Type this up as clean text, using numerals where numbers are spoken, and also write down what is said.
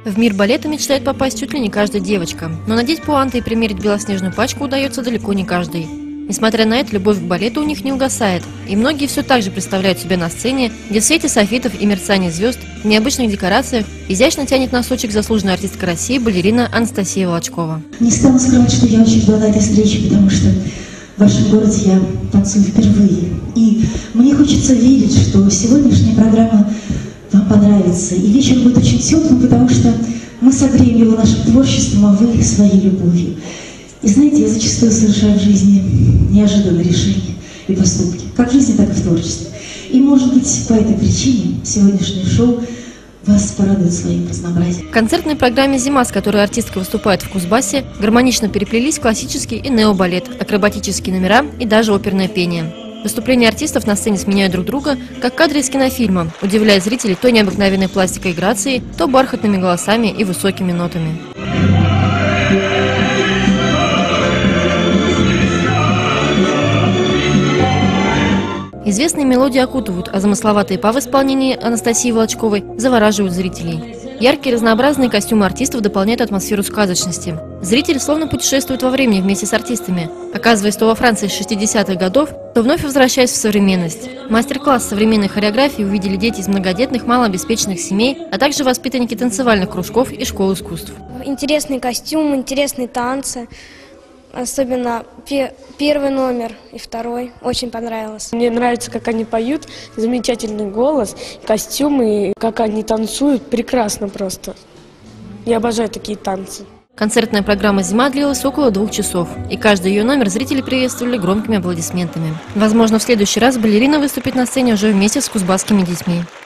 В мир балета мечтает попасть чуть ли не каждая девочка, но надеть пуанты и примерить белоснежную пачку удается далеко не каждой. Несмотря на это, любовь к балету у них не угасает, и многие все так же представляют себя на сцене, где в свете софитов и мерцании звезд, в необычных декорациях изящно тянет носочек заслуженная артистка России балерина Анастасия Волочкова. Не стану скрывать, что я очень ждала этой встречи, потому что в вашем городе я танцую впервые. И мне хочется верить, что сегодняшняя программа вам понравится. И вечер будет очень теплым, потому что мы согреем его нашим творчеством, а вы своей любовью. И знаете, я зачастую совершаю в жизни неожиданные решения и поступки, как в жизни, так и в творчестве. И, может быть, по этой причине сегодняшнее шоу вас порадует своим разнообразием. В концертной программе «Зима», с которой артистка выступает в Кузбассе, гармонично переплелись классический и необалет, акробатические номера и даже оперное пение. Выступления артистов на сцене сменяют друг друга, как кадры из кинофильма, удивляя зрителей то необыкновенной пластикой и грацией, то бархатными голосами и высокими нотами. Известные мелодии окутывают, а замысловатые па в исполнении Анастасии Волочковой завораживают зрителей. Яркие разнообразные костюмы артистов дополняют атмосферу сказочности. Зритель словно путешествует во времени вместе с артистами, оказываясь то во Франции 60-х годов, то вновь возвращаясь в современность. Мастер-класс современной хореографии увидели дети из многодетных, малообеспеченных семей, а также воспитанники танцевальных кружков и школ искусств. Интересный костюм, интересные танцы. Особенно первый номер и второй. Очень понравилось. Мне нравится, как они поют, замечательный голос, костюмы, как они танцуют. Прекрасно просто. Я обожаю такие танцы. Концертная программа «Зима» длилась около 2 часов, и каждый ее номер зрители приветствовали громкими аплодисментами. Возможно, в следующий раз балерина выступит на сцене уже вместе с кузбасскими детьми.